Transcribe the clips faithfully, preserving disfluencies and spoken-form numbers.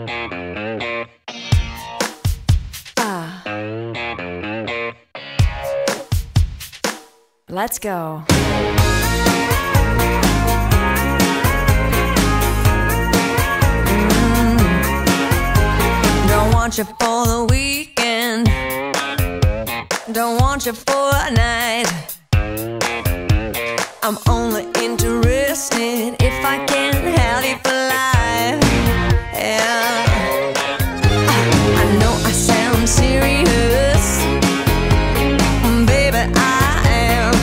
Ah. Let's go. Don't want you for the weekend, don't want you for a night. I'm only interested if I can have you for life. Yeah, I know I sound serious, baby, I am.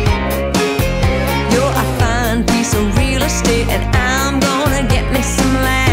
You're a fine piece of real estate, and I'm gonna get me some land.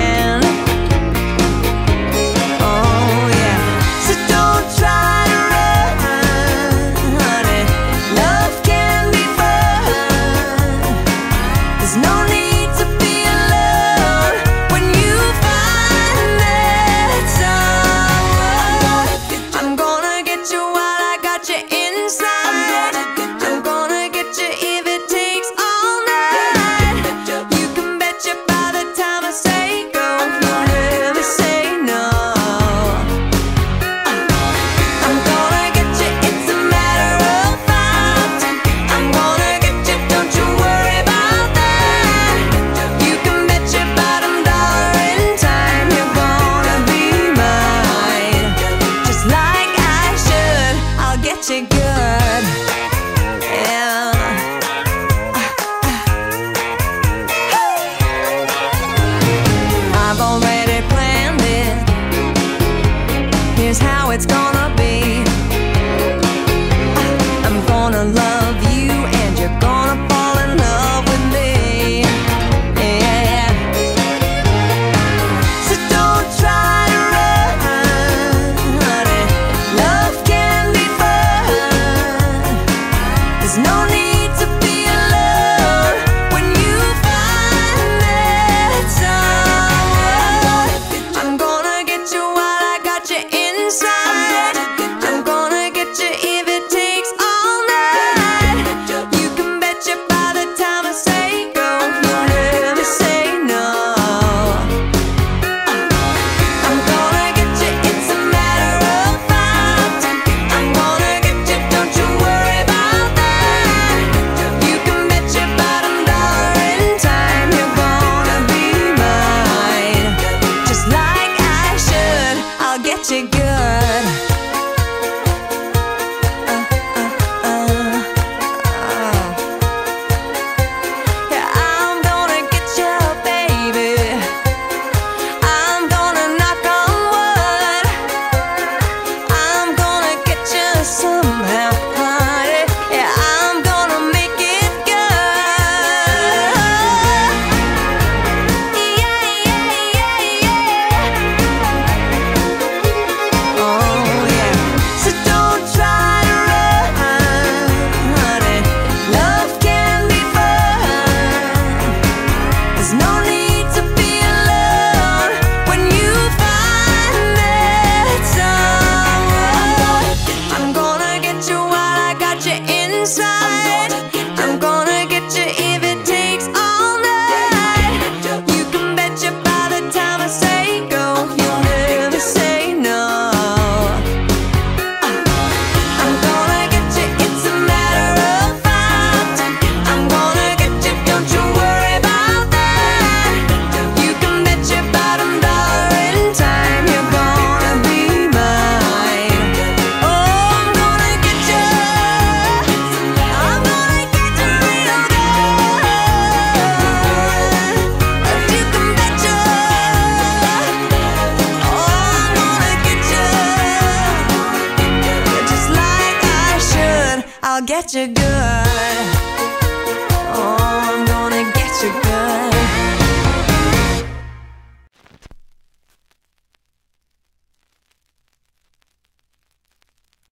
I'll get you good. Oh, I'm gonna get you good.